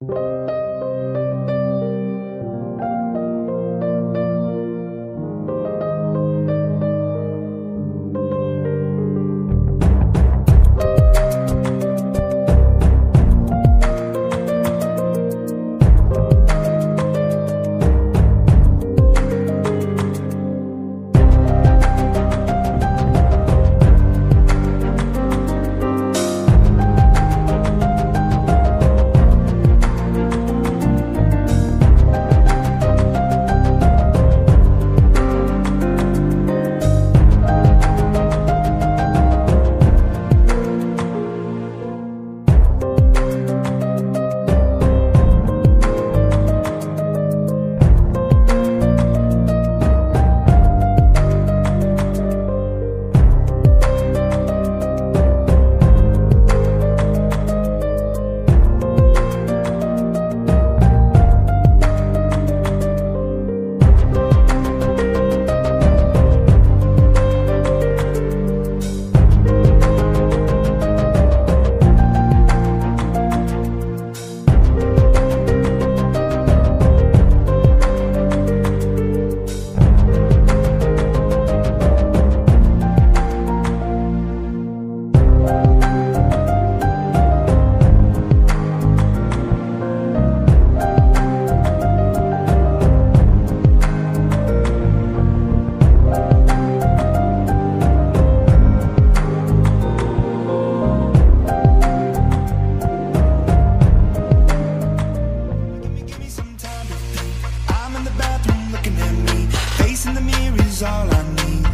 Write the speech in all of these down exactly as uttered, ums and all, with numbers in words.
All I need.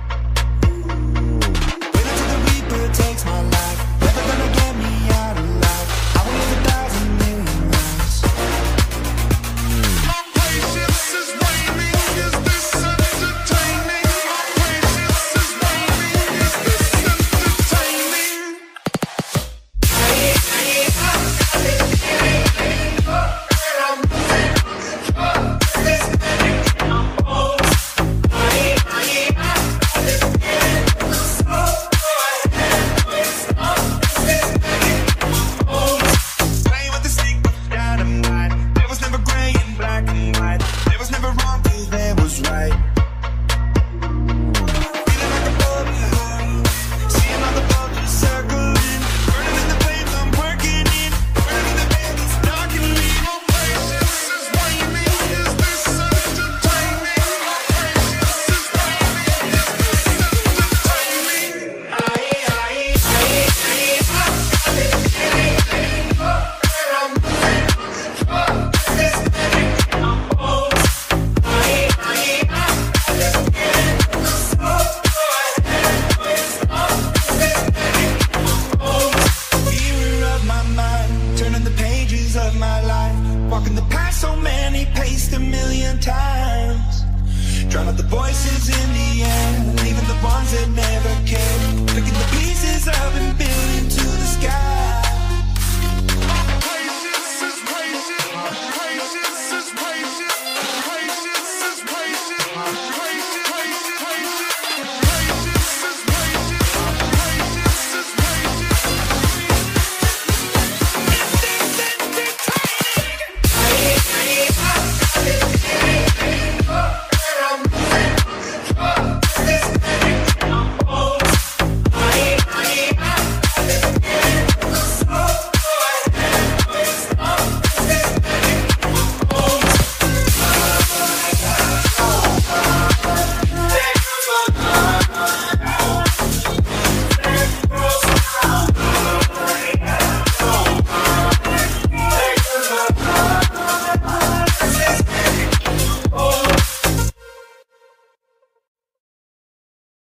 Wait until the Reaper takes my life. Never gonna get me out alive. I will live a thousand million lives. My patience is waning. Is this entertaining? My patience is waning. Is this entertaining? Walking the path so many paced a million times. Drown out the voices in the air, leaving the ones that never cared. Picking the pieces up and building to